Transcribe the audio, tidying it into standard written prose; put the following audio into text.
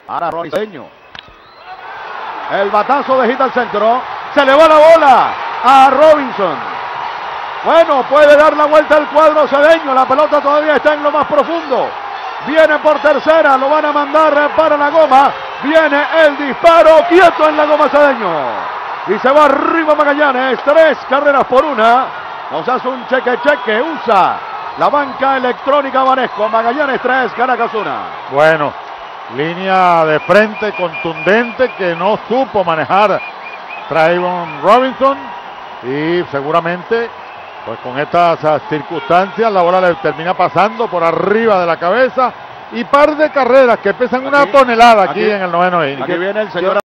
Ahora Robinson. El batazo de hit al centro. Se le va la bola a Robinson. Bueno, puede dar la vuelta al cuadro cedeño. La pelota todavía está en lo más profundo. Viene por tercera, lo van a mandar para la goma. Viene el disparo, quieto en la goma cedeño. Y se va arriba Magallanes, 3 carreras por 1. Nos hace un cheque, usa la banca electrónica Banesco. Magallanes 3, Caracas 1. Bueno, línea de frente contundente que no supo manejar Trayvon Robinson. Y seguramente, pues con estas circunstancias, la bola le termina pasando por arriba de la cabeza. Y par de carreras que pesan una tonelada aquí en el noveno inning. Aquí viene el señor